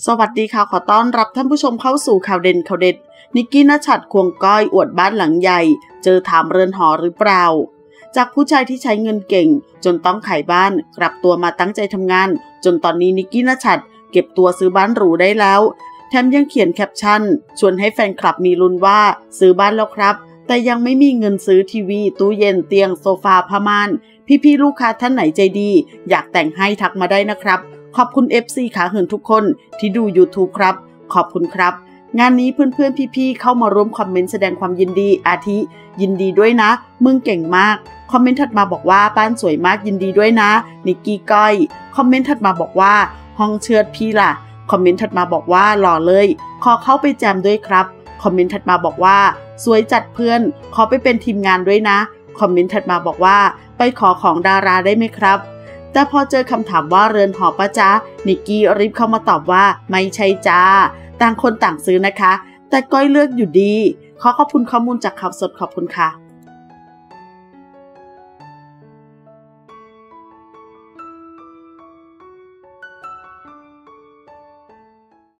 สวัสดีค่ะขอต้อนรับท่านผู้ชมเข้าสู่ข่าวเด่นข่าวเด็ดนิกกี้ณชัดควงก้อยอวดบ้านหลังใหญ่เจอถามเรือนหอหรือเปล่าจากผู้ชายที่ใช้เงินเก่งจนต้องขายบ้านกลับตัวมาตั้งใจทำงานจนตอนนี้นิกกี้ณชัดเก็บตัวซื้อบ้านหรูได้แล้วแถมยังเขียนแคปชั่นชวนให้แฟนคลับมีลุ้นว่าซื้อบ้านแล้วครับแต่ยังไม่มีเงินซื้อทีวีตู้เย็นเตียงโซฟาผ้าม่านพี่ๆลูกค้าท่านไหนใจดีอยากแต่งให้ทักมาได้นะครับขอบคุณ FC ขาเหินทุกคนที่ดู YouTube ครับขอบคุณครับงานนี้เพื่อนๆพี่ๆเข้ามาร่วมคอมเมนต์แสดงความยินดีอาทิยินดีด้วยนะมึงเก่งมากคอมเมนต์ถัดมาบอกว่าบ้านสวยมากยินดีด้วยนะนิกกี้ก้อยคอมเมนต์ถัดมาบอกว่าห้องเชือดพี่ล่ะคอมเมนต์ถัดมาบอกว่าหล่อเลยขอเข้าไปแจมด้วยครับคอมเมนต์ถัดมาบอกว่าสวยจัดเพื่อนขอไปเป็นทีมงานด้วยนะคอมเมนต์ถัดมาบอกว่าไปขอของดาราได้ไหมครับแต่พอเจอคำถามว่าเรือนหอปะจ๊ะนิกกี้รีบเข้ามาตอบว่าไม่ใช่จ้าต่างคนต่างซื้อนะคะแต่ก้อยเลือกอยู่ดีขอบคุณข้อมูลจากข่าวสดขอบคุณค่ะ